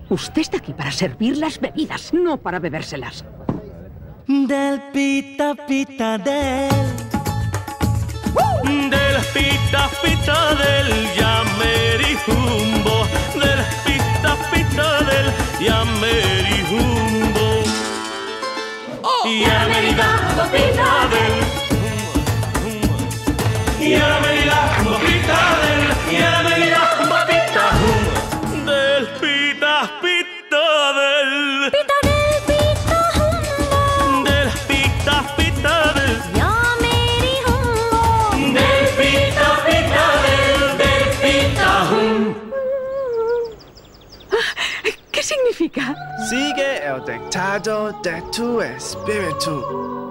Usted está aquí para servir las bebidas, no para bebérselas. Del pita pita del pita pita del Yamerihumbo, del pita pita del Yamerihumbo. Yamerihumbo pita del Yamerihumbo pita del Yamerihumbo pita del pita pita del Pita del pita humbo, del pita pita del Yamerihumbo. del pita pita del pita hum. ¿Qué significa? Sigue el dictado de tu espíritu.